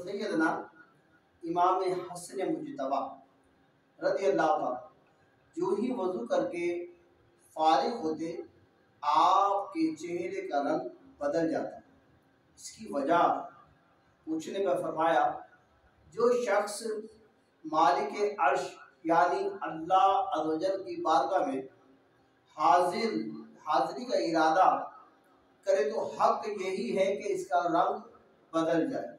सैयदना इमाम हसन मुजतबा रज़ी अल्लाह ताला जो ही वज़ू करके फारिग होते आपके चेहरे का रंग बदल जाता है। इसकी वजह पूछने पर फरमाया, जो शख्स मालिक अर्श यानी अल्लाह अज़्ज़ व जल की बारगाह में हाजिरी का इरादा करे तो हक यही है कि इसका रंग बदल जाए।